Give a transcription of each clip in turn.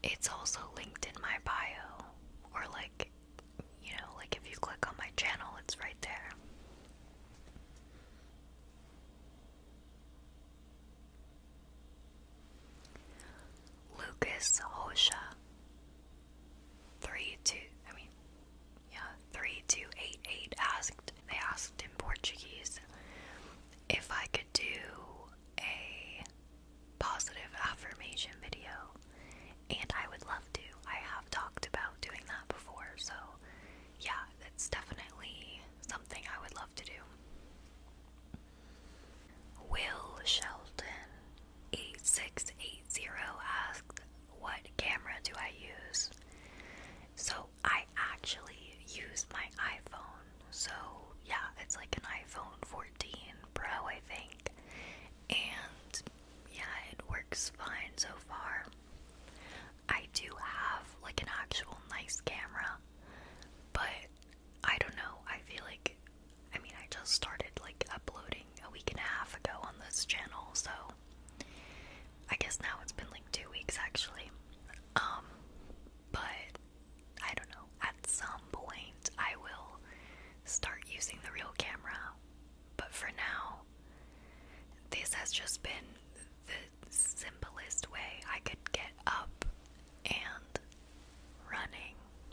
It's also linked in my bio, or like, like if you click on my channel, it's right there. Lucas Hosha 3288 asked in Portuguese if I could do a positive affirmation video, and I would love to. I have talked about doing that before, so yeah, that's definitely something I would love to do. Will Shelton 8680 asked, what camera do I use? So I actually use my iPhone. So yeah, it's like an iPhone 14 Pro, I think. And yeah, it works fine so far. I do have like an actual nice camera, but I don't know. I feel like, I just started like uploading a week and a half ago on this channel, so I guess now it's been like 2 weeks actually. But I don't know. At some point, I will start using the real camera. But for now, this has just been the simplest way I could get up and running.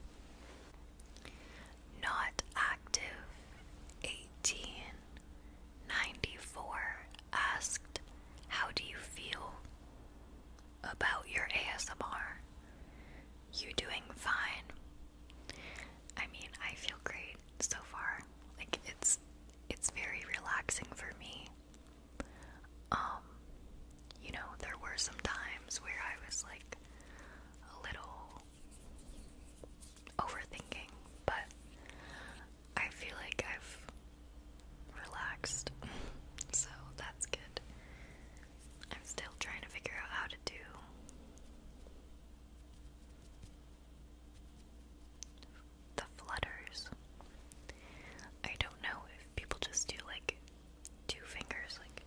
Not active 1894 asked, how do you feel about your ASMR? You doing fine? I feel great so far. Like it's very relaxing for me. There were some times where I was like a little overthinking, but I feel like I've relaxed, so that's good. I'm still trying to figure out how to do the flutters. I don't know if people just do like 2 fingers, like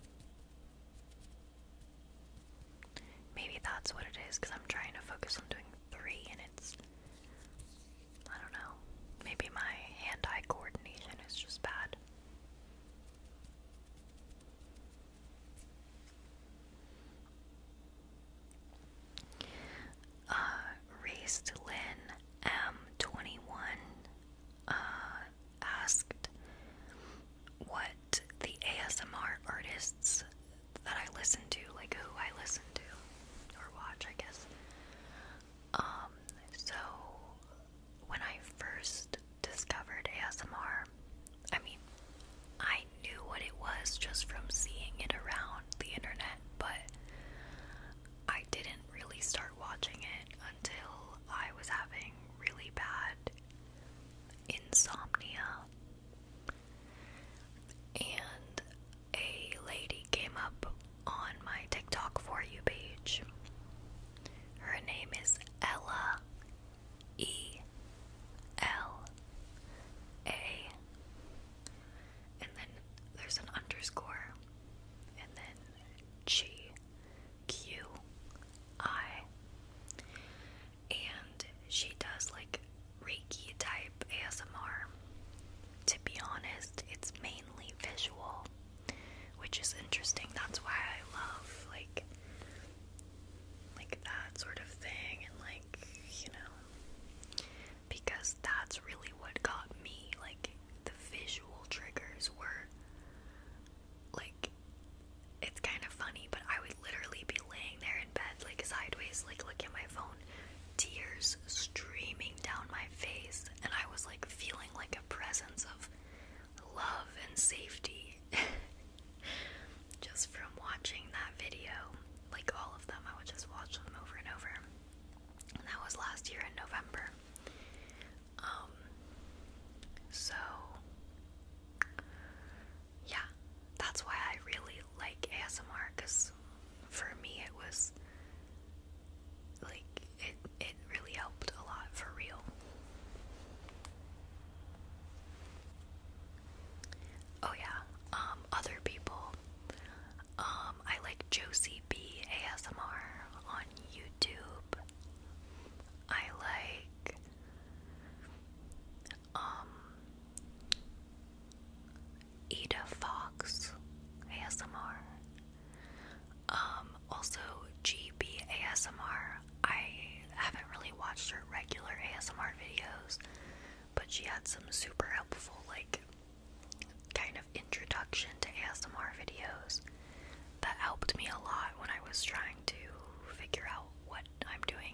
maybe that's what it is, because I'm trying to focus on doing 3 and it's, I don't know, maybe my hand-eye coordination is just bad. Raised Lynn M21 asked what the ASMR artists that I listen to, like who I listen to or watch, I guess. So when I first discovered ASMR, I knew what it was just from seeing it around the internet, but I didn't really start watching it until I was having really bad insomnia. And a lady came up on my TikTok For You page. Her name is Ella E-L-A, and then there's an underscore, and then G-Q-I, and she does like Reiki type ASMR. To be honest, it's mainly visual, which is interesting. That's why I love like that sort of thing, and because that's really what got me, like the visual triggers were like, it's kind of funny, but I would literally be laying there in bed like sideways, like looking at my phone, tears streaming down my face, and I was like feeling like a presence of love and safety just from watching that video. Like all of them, I would just watch them over and over. And that was last year in November. So yeah, that's why I really like ASMR, because for me it was like it really helped a lot, for real. Oh yeah, other people. I like Josie B ASMR on YouTube. some super helpful, like, kind of introduction to ASMR videos that helped me a lot when I was trying to figure out what I'm doing.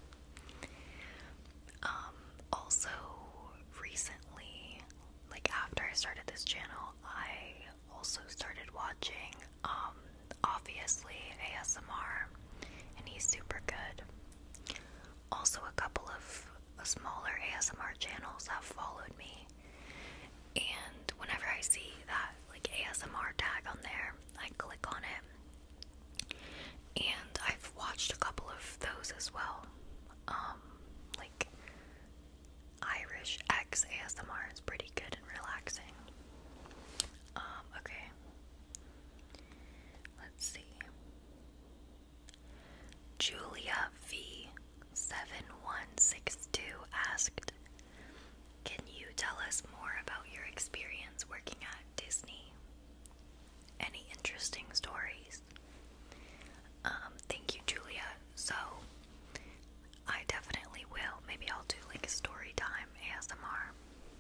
Also, recently, like after I started this channel, I also started watching, obviously, ASMR, and he's super good. Also, a couple of smaller ASMR channels have followed me, and whenever I see that, like, ASMR tag on there, I click on it, and I've watched a couple of those as well. Like, Irish X ASMR is pretty good and relaxing. Okay. Let's see. Julia V7162 asked, can you tell us more about your experience working at Disney? Any interesting stories? Thank you, Julia. So, I definitely will. Maybe I'll do like a story time ASMR.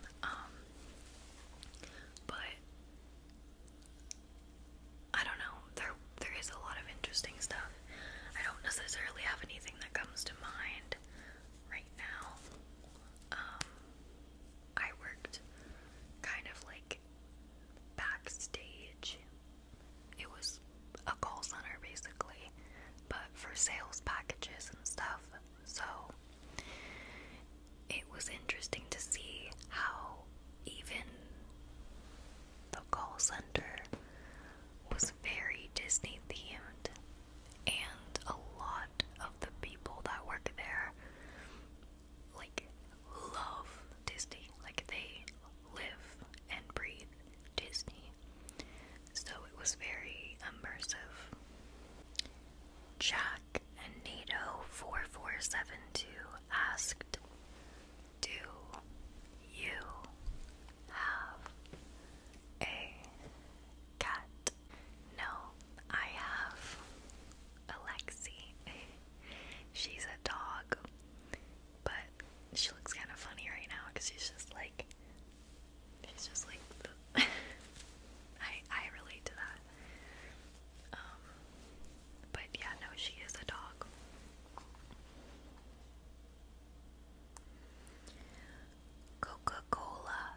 But I don't know. There is a lot of interesting stuff. I don't necessarily have anything that comes to mind right now. I worked kind of like backstage. It was a call center basically, but for sales packages and stuff. So it was interesting to see how even the call center was very Disney themed, and a lot of the people that work there like love Disney. Like, they live and breathe Disney. So it was very immersive. Jack and NATO 4472 asked, do you have a cat? No, I have Alexi. She's a dog, but she looks kind of funny right now because she's just like I relate to that. But yeah, no, she is a dog. Coca-Cola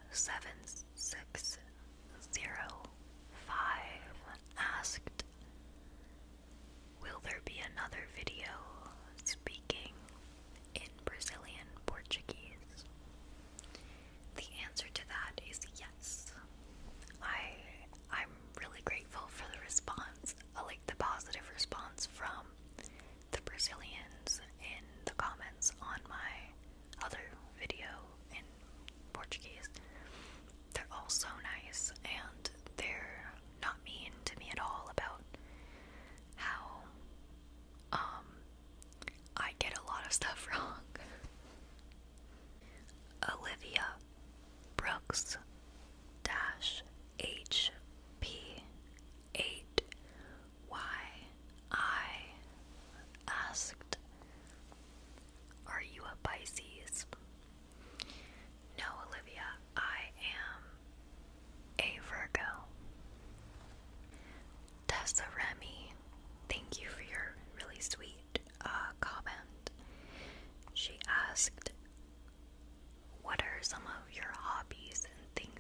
7605 asked, will there be another video speaking in Brazilian Portuguese? The answer to that is yes. I'm really grateful for the response, like the positive response from the Brazilians in the comments on my other video in Portuguese. They're all so nice, and they're not mean to me at all about how I get a lot of stuff wrong. Olivia Brooks HP8Y asked, are you a Pisces? No, Olivia, I am a Virgo. Tessa Remy, thank you for your really sweet comment. She asked, what are some of your hobbies and things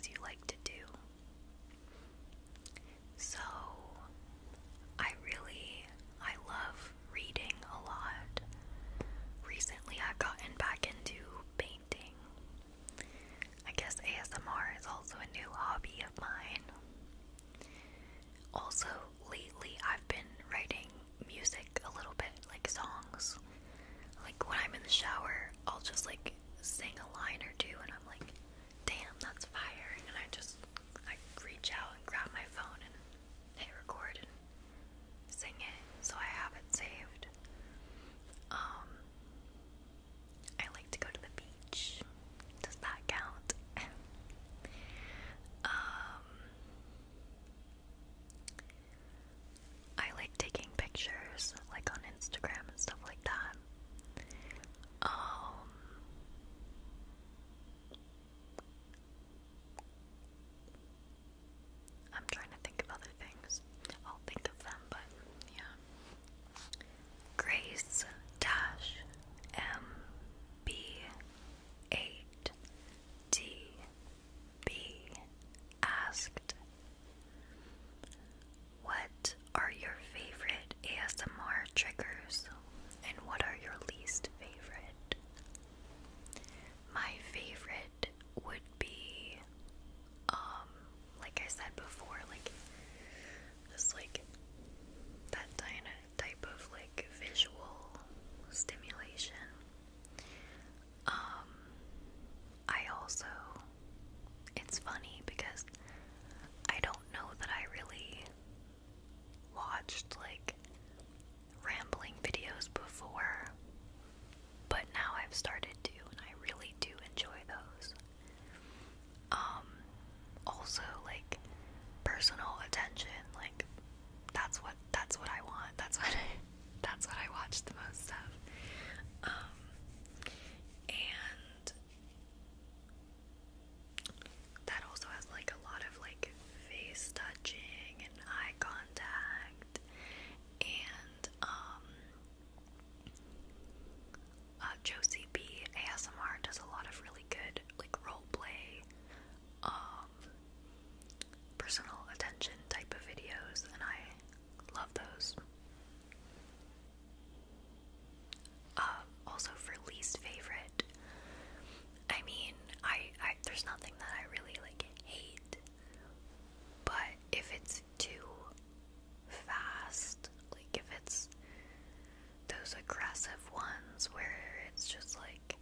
ones where it's just like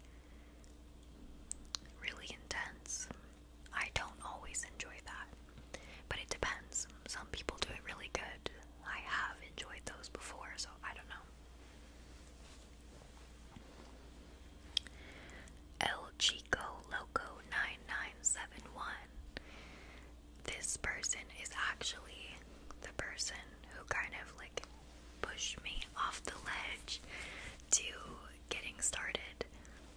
really intense. I don't always enjoy that, but it depends. Some people do it really good. I have enjoyed those before, so I don't know. El Chico Loco 9971. This person is actually the person who kind of like pushed me off the ledge to getting started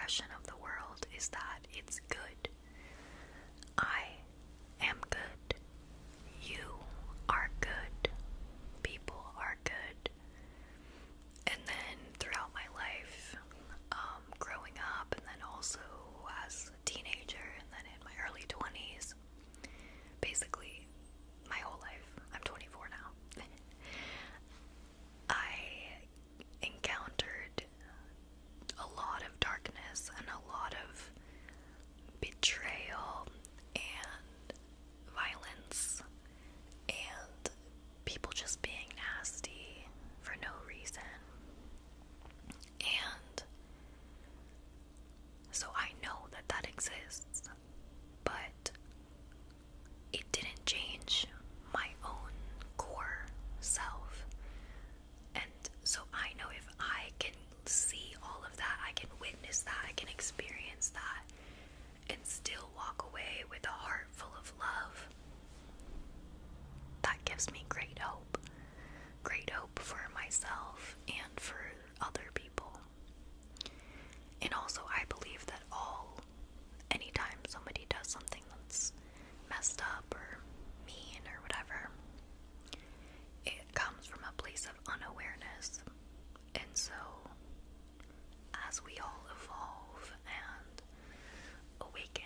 impression of the world is that it's good. I am good. You are good. People are good. And then throughout my life, growing up, and then also as a teenager, and then in my early 20s, basically my whole life, I'm 24 now, I encountered a lot of darkness and a lot of betrayal and violence and people just being nasty for no reason. And so I know that that exists, but it didn't change my own core self. And so I know if I can see all of that, I can witness that, I can experience that, and still walk away with a heart full of love, that gives me great hope. Great hope for myself and for other people. And also I believe that anytime somebody does something that's messed up or mean or whatever, it comes from a place of unawareness. And so as we all evolve and awaken,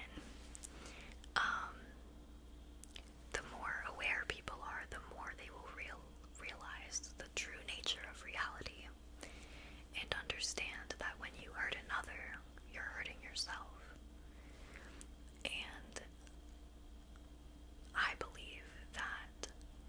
the more aware people are, the more they will realize the true nature of reality and understand that when you hurt another, you're hurting yourself. And I believe that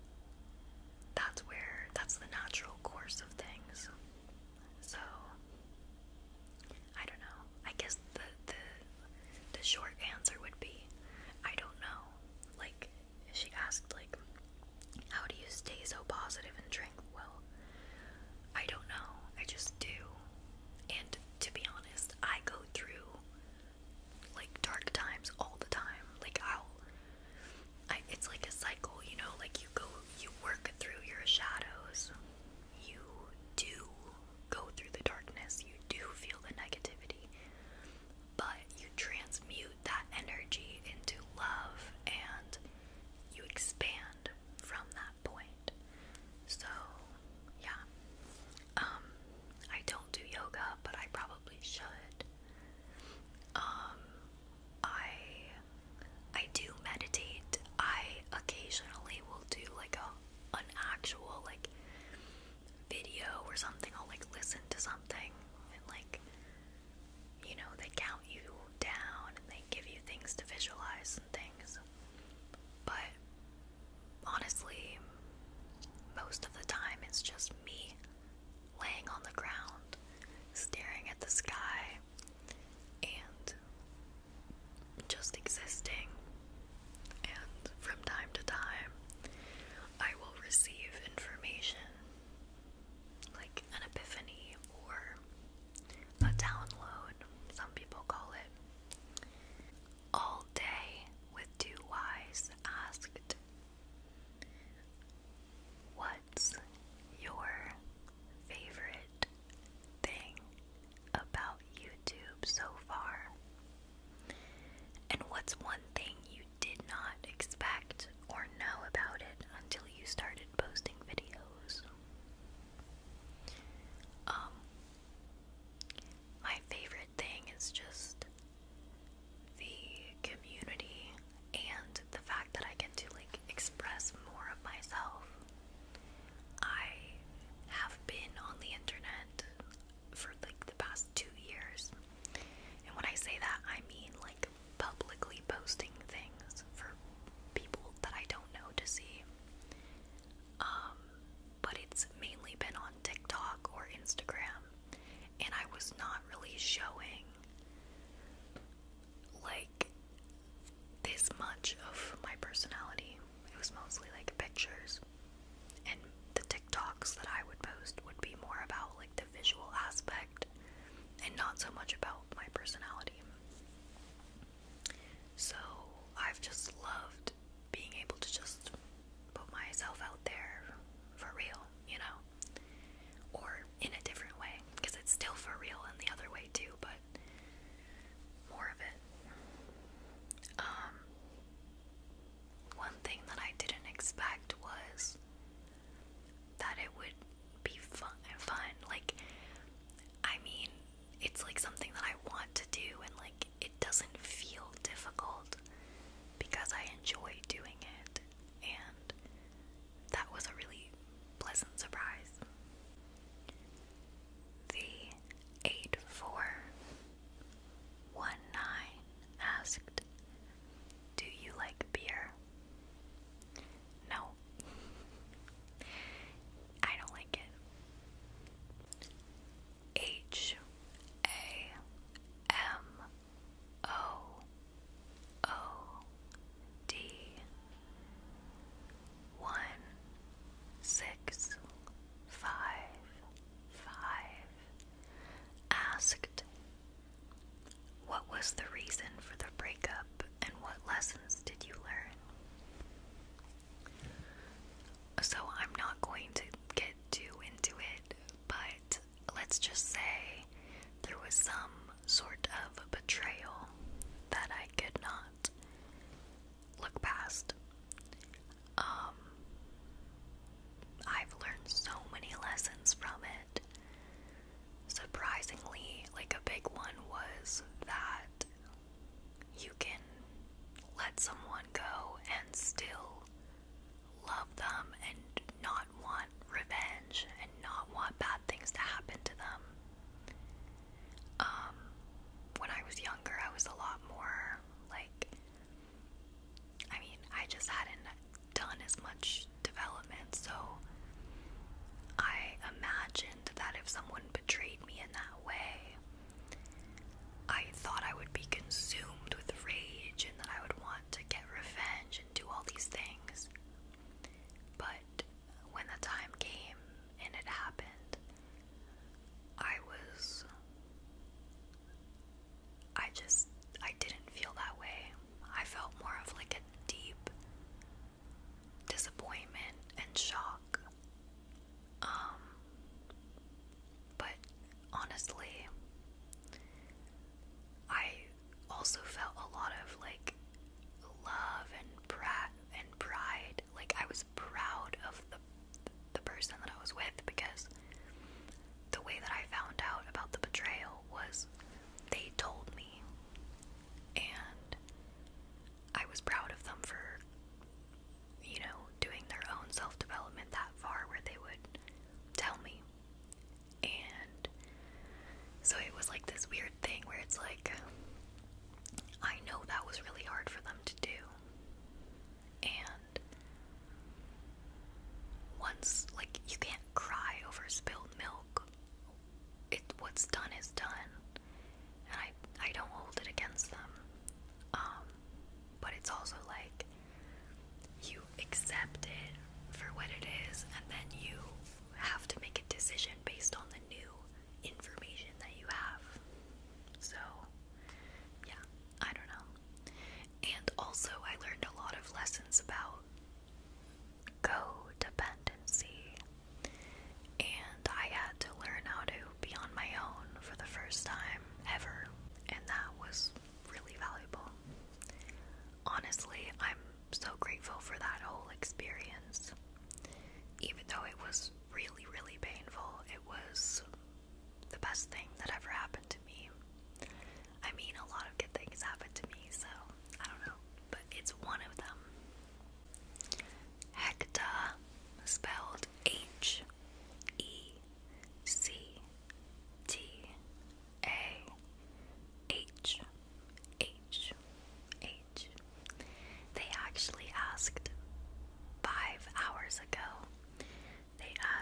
that's the natural course of things. So I don't know. I guess the short answer would be I don't know. Like, she asked, like, how do you stay so positive and tranquil? I don't know. I just do. And to be honest, I go through like dark times all the time. Like it's like a cycle, you know, like you work through your shadows. You do go through the darkness. You do feel the negativity. But you transmute that energy into love and you expand from that point. So, yeah. I don't do yoga, but I probably should. I do meditate. I occasionally will do like an actual like video or something. I'll like listen to something and like, you know, they count you down and they give you things to visualize and things. But honestly, most of the time it's just me laying on the ground, staring at the sky, and just existing. And from time to time, I will receive information, like an epiphany or a download, some people call it. All Day with Two Wise asked, what's your favorite thing about YouTube so far? And what's one thing you did not expect or know about it until you started posting videos? My favorite thing is just the community and the fact that I get to like express more of myself. I have been on the internet for like the past 2 years, and when I say that, I mean like publicly posting things for people that I don't know to see. But it's mainly been on TikTok or Instagram, and I was not really showing like this much of my personality. It was mostly like pictures, and the TikToks that I would post would be more about like the visual aspect and not so much about my personality. So I've just loved being able to just put myself out there for real, you know, or in a different way, because it's still for real in the other way too, but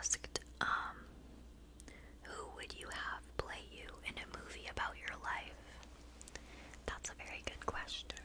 asked, who would you have play you in a movie about your life? That's a very good question.